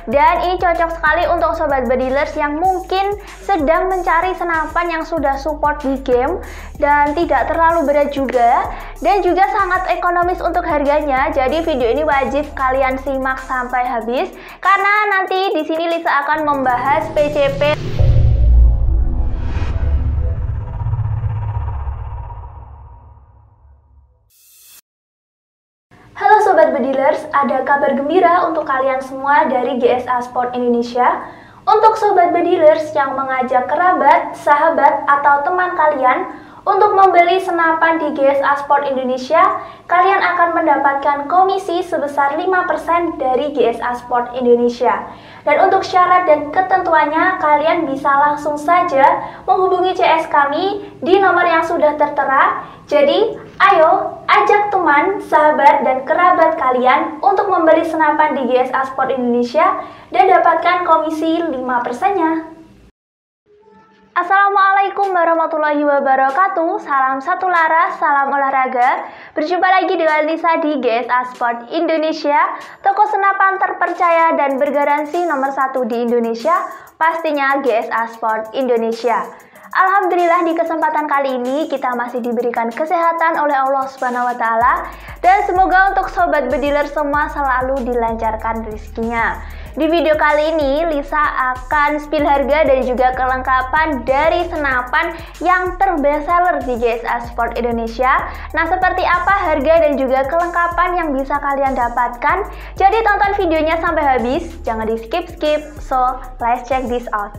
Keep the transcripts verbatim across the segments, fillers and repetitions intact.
Dan ini cocok sekali untuk sobat bedilers yang mungkin sedang mencari senapan yang sudah support di game dan tidak terlalu berat juga, dan juga sangat ekonomis untuk harganya. Jadi video ini wajib kalian simak sampai habis karena nanti di sini Lisa akan membahas P C P. Halo Sobat Bedilers, ada kabar gembira untuk kalian semua dari G S A Sport Indonesia. Untuk Sobat Bedilers yang mengajak kerabat, sahabat, atau teman kalian untuk membeli senapan di G S A Sport Indonesia, kalian akan mendapatkan komisi sebesar lima persen dari G S A Sport Indonesia. Dan untuk syarat dan ketentuannya, kalian bisa langsung saja menghubungi C S kami di nomor yang sudah tertera. Jadi, ayo ajak teman, sahabat, dan kerabat kalian untuk membeli senapan di G S A Sport Indonesia dan dapatkan komisi lima persennya. Assalamualaikum warahmatullahi wabarakatuh. Salam satu laras, salam olahraga. Berjumpa lagi dengan Lisa di G S A Sport Indonesia, toko senapan terpercaya dan bergaransi nomor satu di Indonesia, pastinya G S A Sport Indonesia. Alhamdulillah di kesempatan kali ini kita masih diberikan kesehatan oleh Allah Subhanahu wa taala, dan semoga untuk sobat bediler semua selalu dilancarkan rezekinya. Di video kali ini Lisa akan spill harga dan juga kelengkapan dari senapan yang terbestseller di G S A Sport Indonesia. Nah, seperti apa harga dan juga kelengkapan yang bisa kalian dapatkan? Jadi tonton videonya sampai habis, jangan di skip-skip. So, let's check this out.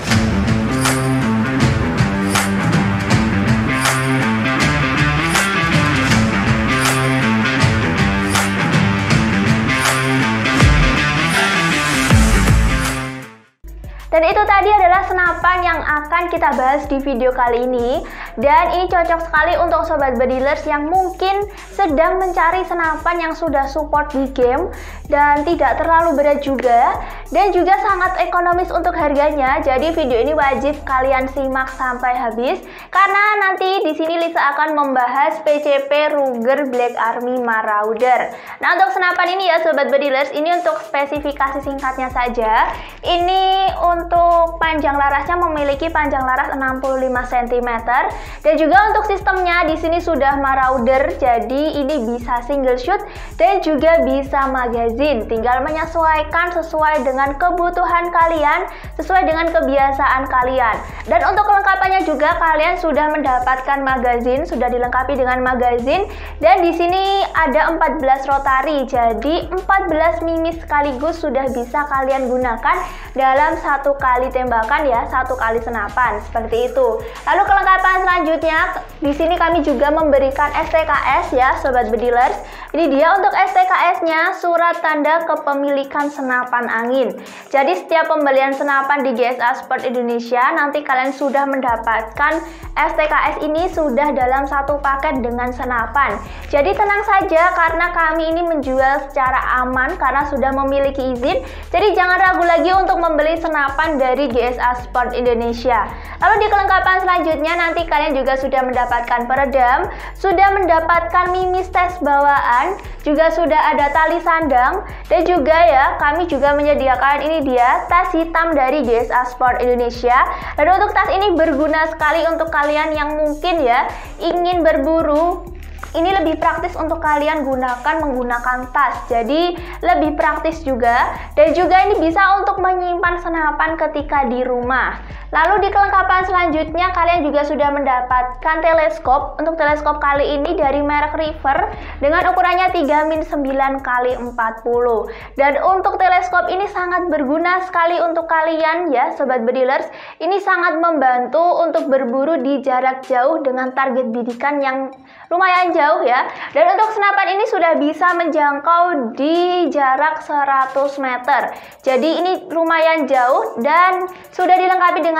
Dan itu tadi adalah senapan yang akan kita bahas di video kali ini. Dan ini cocok sekali untuk sobat bedilers yang mungkin sedang mencari senapan yang sudah support di game dan tidak terlalu berat juga, dan juga sangat ekonomis untuk harganya. Jadi video ini wajib kalian simak sampai habis karena nanti di sini Lisa akan membahas P C P Ruger Black Army Marauder. Nah, untuk senapan ini ya sobat bedilers, ini untuk spesifikasi singkatnya saja. Ini untuk Untuk panjang larasnya memiliki panjang laras enam puluh lima sentimeter, dan juga untuk sistemnya di sini sudah Marauder, jadi ini bisa single shoot dan juga bisa magazine. Tinggal menyesuaikan sesuai dengan kebutuhan kalian, sesuai dengan kebiasaan kalian. Dan untuk kelengkapannya juga kalian sudah mendapatkan magazine, sudah dilengkapi dengan magazine, dan di sini ada empat belas rotari, jadi empat belas mimis sekaligus sudah bisa kalian gunakan dalam satu kali tembakan ya, satu kali senapan seperti itu. Lalu kelengkapan selanjutnya di sini kami juga memberikan S T K S ya sobat bedilers. Ini dia untuk S T K S-nya, surat tanda kepemilikan senapan angin. Jadi setiap pembelian senapan di G S A Sport Indonesia nanti kalian sudah mendapatkan S T K S ini sudah dalam satu paket dengan senapan. Jadi tenang saja karena kami ini menjual secara aman karena sudah memiliki izin. Jadi jangan ragu lagi untuk membeli senapan dari G S A Sport Indonesia. Lalu di kelengkapan selanjutnya nanti kalian juga sudah mendapatkan peredam, sudah mendapatkan mimis tes bawaan, juga sudah ada tali sandang, dan juga ya kami juga menyediakan ini dia tas hitam dari G S A Sport Indonesia. Dan untuk tas ini berguna sekali untuk kalian yang mungkin ya ingin berburu. Ini lebih praktis untuk kalian gunakan menggunakan tas, jadi lebih praktis juga, dan juga ini bisa untuk menyimpan senapan ketika di rumah. Lalu di kelengkapan selanjutnya kalian juga sudah mendapatkan teleskop. Untuk teleskop kali ini dari merek River dengan ukurannya tiga min sembilan kali empat puluh. Dan untuk teleskop ini sangat berguna sekali untuk kalian ya sobat bedilers. Ini sangat membantu untuk berburu di jarak jauh dengan target bidikan yang lumayan jauh ya. Dan untuk senapan ini sudah bisa menjangkau di jarak seratus meter. Jadi ini lumayan jauh dan sudah dilengkapi dengan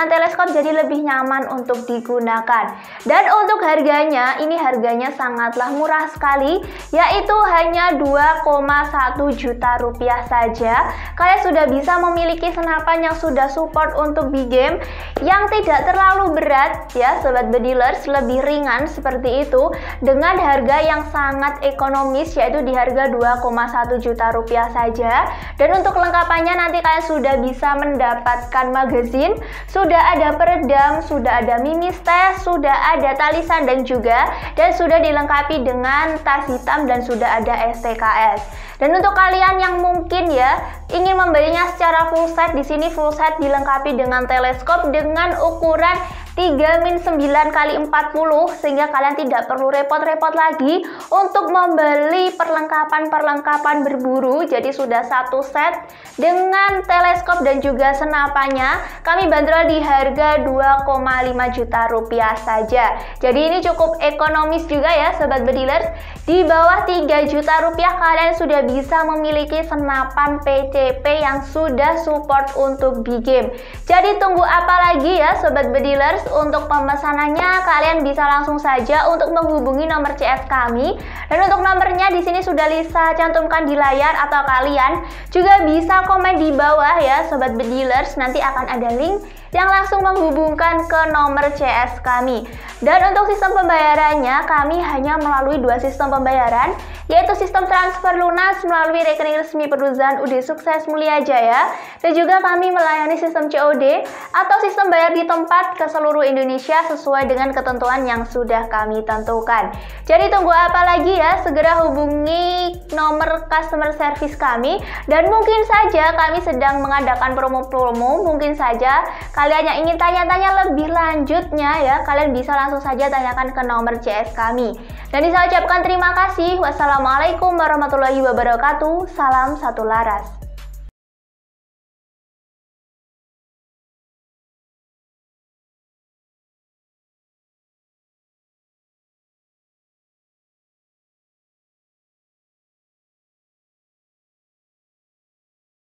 dengan teleskop jadi lebih nyaman untuk digunakan. Dan untuk harganya, ini harganya sangatlah murah sekali, yaitu hanya dua koma satu juta rupiah saja. Kalian sudah bisa memiliki senapan yang sudah support untuk B-game yang tidak terlalu berat ya Sobat Bedilers, lebih ringan seperti itu dengan harga yang sangat ekonomis, yaitu di harga dua koma satu juta rupiah saja. Dan untuk kelengkapannya nanti kalian sudah bisa mendapatkan magazine, sudah ada peredam, sudah ada mini stes, sudah ada talisan dan juga dan sudah dilengkapi dengan tas hitam dan sudah ada S T K S. Dan untuk kalian yang mungkin ya ingin membelinya secara full set, di sini full set dilengkapi dengan teleskop dengan ukuran tiga min sembilan kali empat puluh, sehingga kalian tidak perlu repot-repot lagi untuk membeli perlengkapan-perlengkapan berburu. Jadi sudah satu set dengan teleskop dan juga senapannya kami bandrol di harga dua koma lima juta rupiah saja. Jadi ini cukup ekonomis juga ya Sobat Bedilers. Di bawah tiga juta rupiah kalian sudah bisa memiliki senapan P C P yang sudah support untuk B-game. Jadi tunggu apa lagi ya Sobat Bedilers? Untuk pemesanannya kalian bisa langsung saja untuk menghubungi nomor C S kami, dan untuk nomornya di sini sudah Lisa cantumkan di layar, atau kalian juga bisa komen di bawah ya Sobat Bedilers, nanti akan ada link yang langsung menghubungkan ke nomor C S kami. Dan untuk sistem pembayarannya kami hanya melalui dua sistem pembayaran, yaitu sistem transfer lunas melalui rekening resmi perusahaan U D Sukses Mulia Jaya, dan juga kami melayani sistem C O D atau sistem bayar di tempat ke seluruh Indonesia sesuai dengan ketentuan yang sudah kami tentukan. Jadi tunggu apa lagi ya, segera hubungi nomor customer service kami, dan mungkin saja kami sedang mengadakan promo-promo, mungkin saja kalian yang ingin tanya-tanya lebih lanjutnya ya, kalian bisa langsung saja tanyakan ke nomor C S kami. Dan saya ucapkan terima kasih. Wassalamualaikum warahmatullahi wabarakatuh. Salam satu laras.